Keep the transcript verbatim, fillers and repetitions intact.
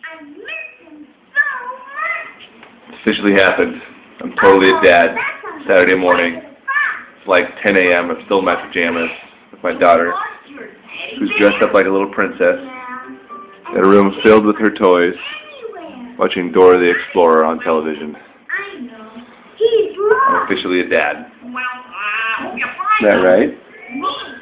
I miss him so much. It's officially happened. I'm totally a dad. Saturday morning. It's like ten A M I'm still in my pajamas with my daughter, who's dressed up like a little princess, in a room filled with her toys, watching Dora the Explorer on television. I'm officially a dad. Is that right?